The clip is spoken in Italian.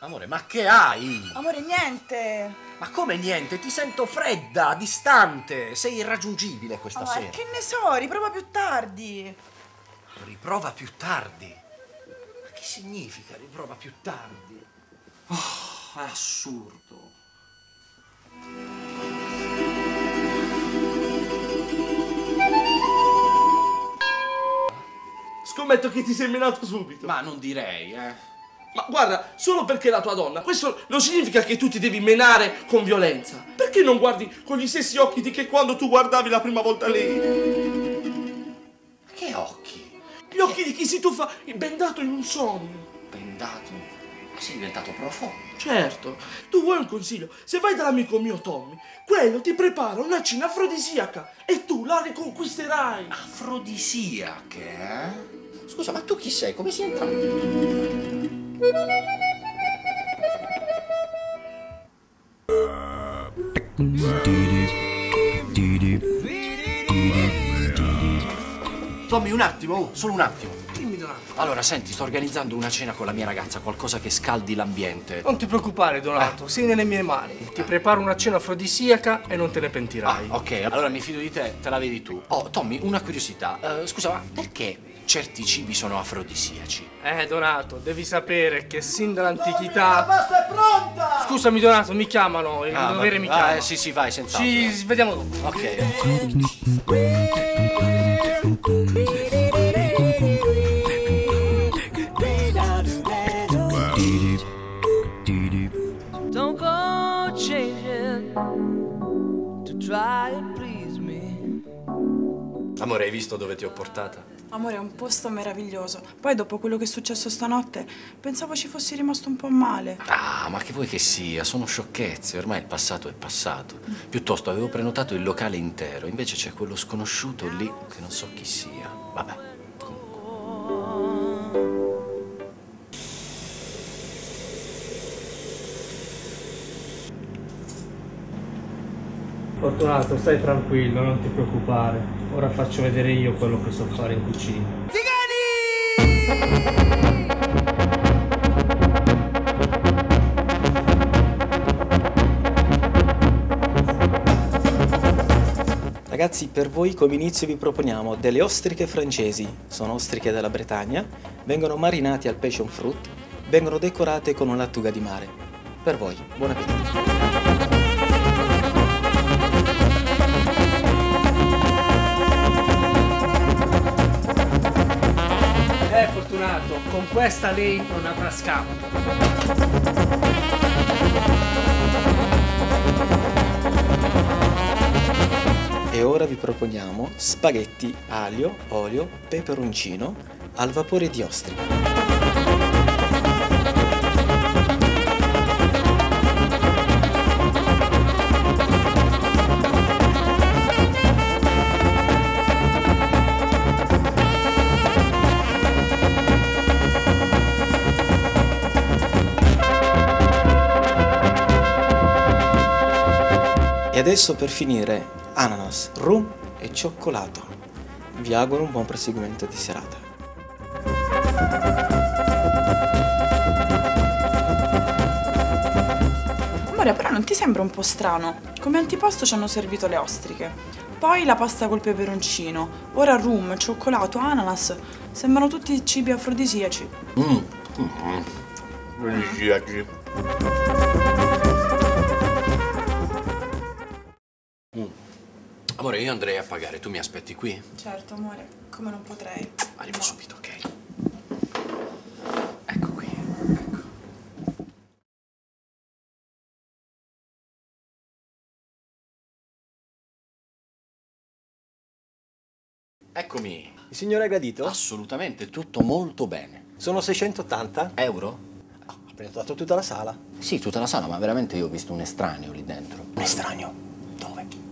Amore, ma che hai? Amore, niente. Ma come niente? Ti sento fredda, distante. Sei irraggiungibile questa sera. Che ne so, riprova più tardi. Riprova più tardi? Ma che significa riprova più tardi? Oh, è assurdo. Scommetto che ti sei menato subito. Ma non direi, Ma guarda, solo perché è la tua donna, questo non significa che tu ti devi menare con violenza. Perché non guardi con gli stessi occhi di che quando tu guardavi la prima volta lei? Che occhi? Gli occhi di chi si tuffa bendato in un sogno. Bendato? Ma sei diventato profondo. Certo, tu vuoi un consiglio? Se vai dall'amico mio Tommy, quello ti prepara una cena afrodisiaca e tu la riconquisterai. Afrodisiache, eh? Scusa, ma tu chi sei? Come sei entrato? Tommy, un attimo, solo un attimo. Dimmi Donato. Allora, senti, sto organizzando una cena con la mia ragazza, qualcosa che scaldi l'ambiente. Non ti preoccupare Donato, sei nelle mie mani. Ti preparo una cena afrodisiaca e non te ne pentirai. Ok, allora mi fido di te, te la vedi tu. Oh, Tommy, una curiosità. Scusa, ma perché certi cibi sono afrodisiaci? Donato, devi sapere che sin dall'antichità... La pasta è pronta! Scusami Donato, mi chiamano, il dovere mi chiama. Sì, vai, senz'altro. Ci vediamo dopo. Ok. Don't go changing to try and please me. Amore, hai visto dove ti ho portata? Amore, è un posto meraviglioso. Poi dopo quello che è successo stanotte, pensavo ci fossi rimasto un po' male. Ah, ma che vuoi che sia? Sono sciocchezze, ormai il passato è passato. Piuttosto avevo prenotato il locale intero, invece c'è quello sconosciuto lì che non so chi sia. Vabbè. Fortunato, stai tranquillo, non ti preoccupare. Ora faccio vedere io quello che so fare in cucina. Ragazzi, per voi come inizio vi proponiamo delle ostriche francesi. Sono ostriche della Bretagna, vengono marinate al passion fruit, vengono decorate con una lattuga di mare. Per voi, buon appetito! Fortunato, con questa lei non avrà scampo. E ora vi proponiamo spaghetti aglio, olio, peperoncino al vapore di ostrica. E adesso per finire ananas, rum e cioccolato. Vi auguro un buon proseguimento di serata. Amore, però non ti sembra un po' strano? Come antipasto ci hanno servito le ostriche. Poi la pasta col peperoncino. Ora rum, cioccolato, ananas. Sembrano tutti cibi afrodisiaci. Afrodisiaci. Amore, io andrei a pagare, tu mi aspetti qui? Certo, amore, come non potrei. Arrivo subito, ok? Ecco qui, ecco. Eccomi. Il signore è gradito? Assolutamente, tutto molto bene. Sono 680 Euro? Ha prenotato tutta la sala. Sì, tutta la sala, ma veramente io ho visto un estraneo lì dentro. Un estraneo? Dove?